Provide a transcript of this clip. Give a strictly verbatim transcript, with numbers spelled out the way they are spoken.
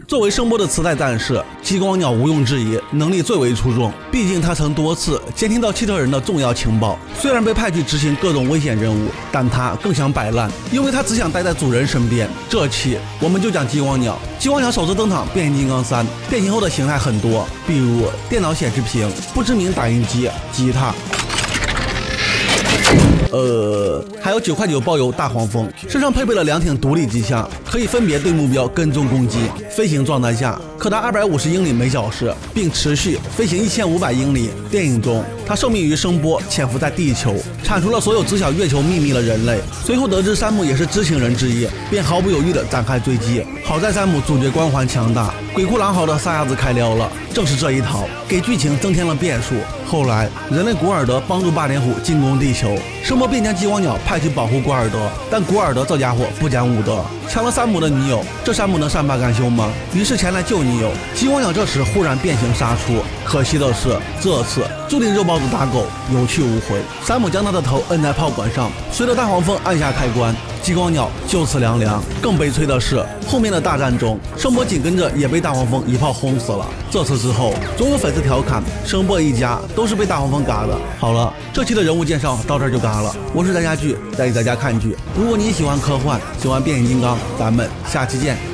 作为声波的磁带战士，激光鸟毋庸置疑能力最为出众，毕竟他曾多次监听到希特人的重要情报。虽然被派去执行各种危险任务，但他更想摆烂，因为他只想待在主人身边。这期我们就讲激光鸟。激光鸟首次登场变形金刚三，变形后的形态很多，比如电脑显示屏、不知名打印机、吉他。呃，还有九块九包邮大黄蜂，身上配备了两挺独立机枪，可以分别对目标跟踪攻击。飞行状态下可达二百五十英里每小时，并持续飞行一千五百英里。电影中，它受命于声波，潜伏在地球，铲除了所有知晓月球秘密的人类。随后得知山姆也是知情人之一，便毫不犹豫地展开追击。好在山姆主角光环强大，鬼哭狼嚎的撒丫子开撩了。正是这一套，给剧情增添了变数。后来，人类古尔德帮助霸天虎进攻地球，声波便将激光鸟派去保护古尔德，但古尔德这家伙不讲武德，抢了山姆的女友。这山姆能善罢甘休吗？于是前来救女友。激光鸟这时忽然变形杀出，可惜的是，这次注定肉包子打狗，有去无回。山姆将他的头摁在炮管上，随着大黄蜂按下开关，激光鸟就此凉凉。更悲催的是，后面的大战中，声波紧跟着也被大黄蜂一炮轰死了。这次之后，总有粉丝调侃声波一家都是被大黄蜂嘎的。好了，这期的人物介绍到这儿就嘎了。我是在家剧，带你在家看剧。如果你喜欢科幻，喜欢变形金刚，咱们下期见。